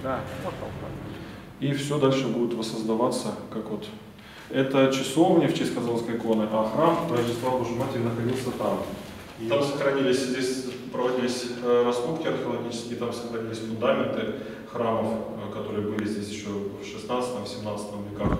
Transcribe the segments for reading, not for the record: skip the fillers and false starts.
Да, вот толпа. И все дальше будет воссоздаваться, как вот. Это часовня в честь Казанской иконы, а храм Рождества Божьей Матери находился там. И там сохранились, здесь проводились раскопки археологические, там сохранились фундаменты храмов, которые были здесь еще в 16-17 веках.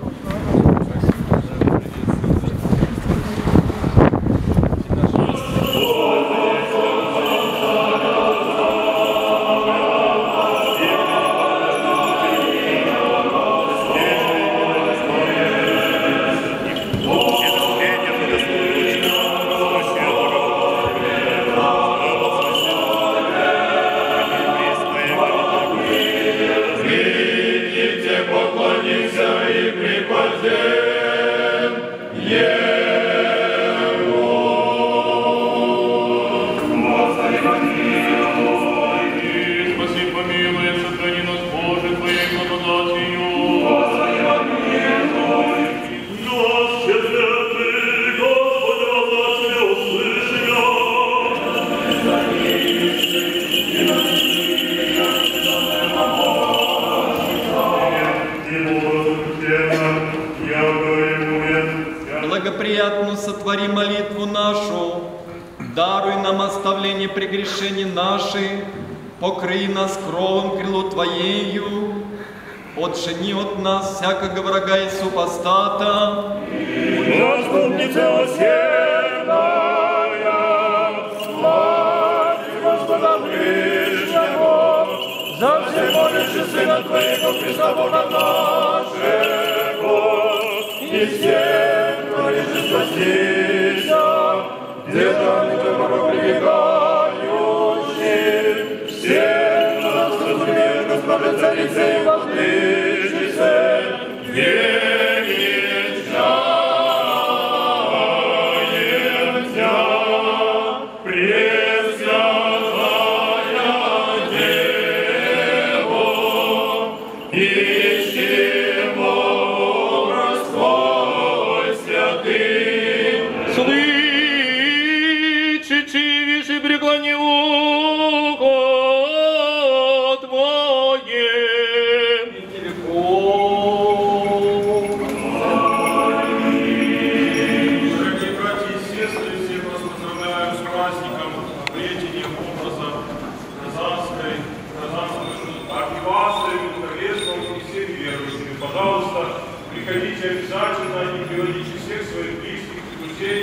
Благоприятно сотвори молитву нашу, даруй нам оставление прегрешений наших, покрый нас кровом крылу Твоею, отшини от нас всякого врага и супостата. Заступница усердная, Матерь Господа Вышнего, за все молящие Сына Твоего, Христа Бога нашего, и всех творящих спастися, державный Твой Бога прибегающих, всех нас разумеет, Господа Царица и Владычица, приходите обязательно и приводите всех своих близких и друзей.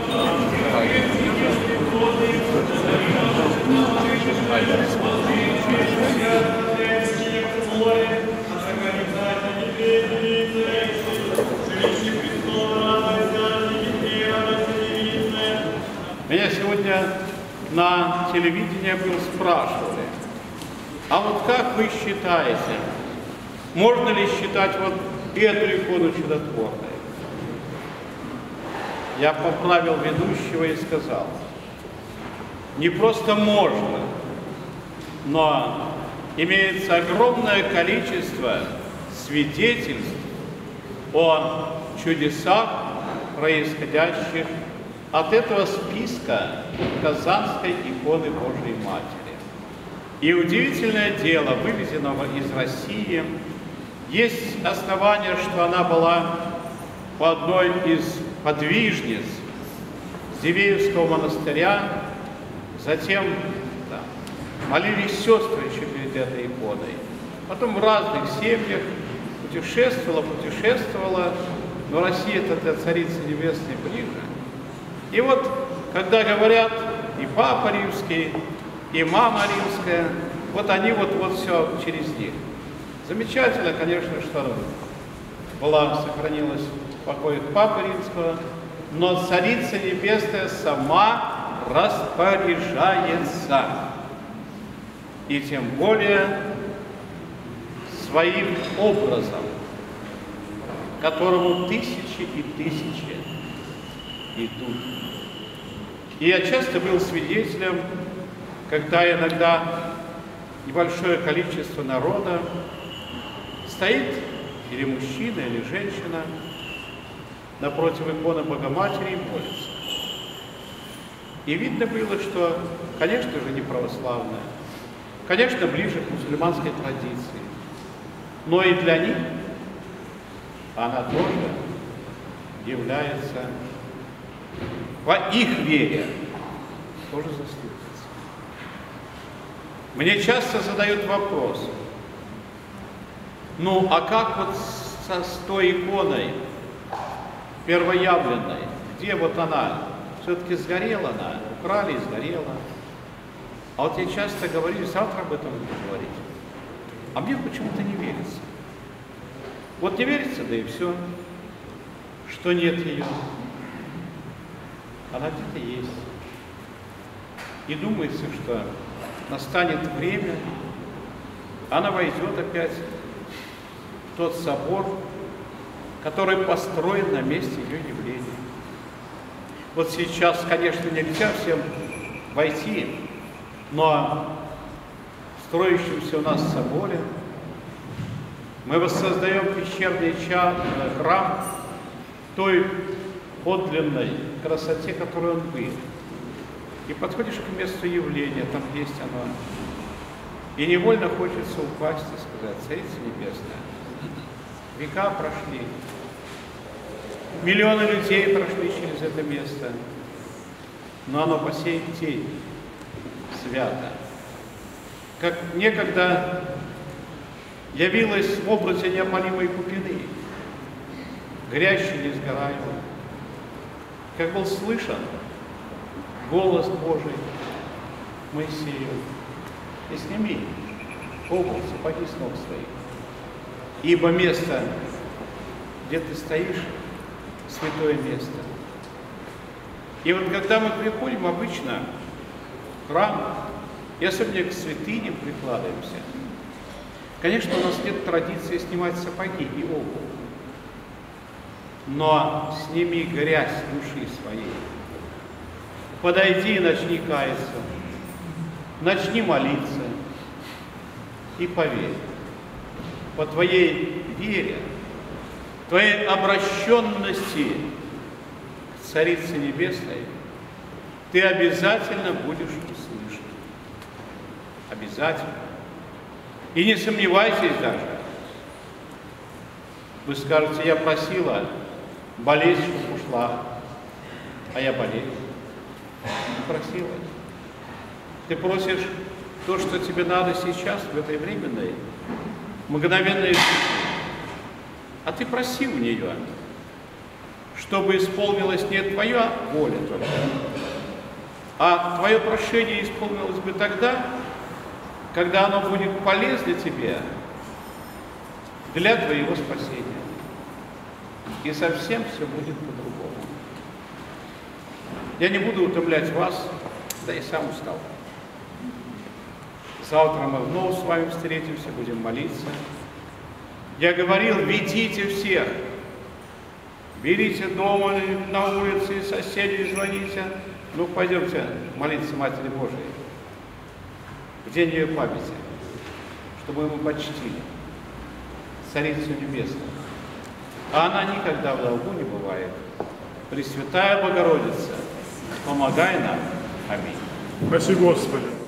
Меня сегодня на телевидении был спрашивали, а вот как вы считаете, можно ли считать вот эту икону чудотворной? Я поправил ведущего и сказал, не просто можно, но имеется огромное количество свидетельств о чудесах, происходящих от этого списка Казанской иконы Божией Матери. И удивительное дело, вывезенного из России, есть основания, что она была по одной из подвижниц Зивеевского монастыря, затем молились сестры еще перед этой иконой. Потом в разных семьях путешествовала, но Россия-то для Царицы Небесной ближе. И вот, когда говорят и Папа Римский, и Мама Римская, вот они вот все через них. Замечательно, конечно, что сохранилась в покоях Папы Римского, но Царица Небесная сама распоряжается. И тем более своим образом, которому тысячи и тысячи идут. И я часто был свидетелем, когда иногда небольшое количество народа стоит, или мужчина, или женщина, напротив иконы Богоматери и молится. И видно было, что, конечно же, не православная, конечно, ближе к мусульманской традиции. но и для них она тоже является по их вере тоже заступницей. Мне часто задают вопрос, ну а как вот с той иконой первоявленной, где вот она? Все-таки сгорела она, украли и сгорела. А вот я часто говорю, завтра об этом буду говорить. А мне почему-то не верится. Вот не верится, да и все, что нет ее. Она где-то есть. И думается, что настанет время, она войдет опять в тот собор, который построен на месте ее явления. Вот сейчас, конечно, нельзя всем войти, но в строящемся у нас соборе мы воссоздаем пещерный храм той подлинной красоте, которой он был. И подходишь к месту явления, там есть оно. И невольно хочется упасть и сказать: Царица Небесная, века прошли, миллионы людей прошли через это место, но оно по сей день свято. Как некогда явилось в образе неопалимой купины, горящей несгораемой, как был слышен голос Божий Моисею: и сними обувь, сапоги с ног своих, ибо место, где ты стоишь, святое место. И вот когда мы приходим обычно в храм, и особенно к святыням прикладываемся, конечно, у нас нет традиции снимать сапоги и обувь, но сними грязь души своей, подойди и начни каяться, начни молиться и поверь, по твоей вере, твоей обращенности к Царице Небесной, ты обязательно будешь услышан. Обязательно. И не сомневайтесь даже. Вы скажете: я просила болезнь, чтобы ушла, а я болею. Не просила. Ты просишь то, что тебе надо сейчас, в этой временной, мгновенной жизни. А ты проси у нее, чтобы исполнилась не твоя воля только, а твое прошение исполнилось бы тогда, когда оно будет полезно тебе для твоего спасения. И совсем все будет по-другому. Я не буду утомлять вас, да и сам устал. Завтра мы вновь с вами встретимся, будем молиться. Я говорил: ведите всех. Берите дома, на улице, соседей звоните. Ну, пойдемте молиться Матери Божией в день ее памяти, чтобы мы почтили Царицу Небесную. А она никогда в долгу не бывает. Пресвятая Богородица, помогай нам. Аминь. Спаси Господи.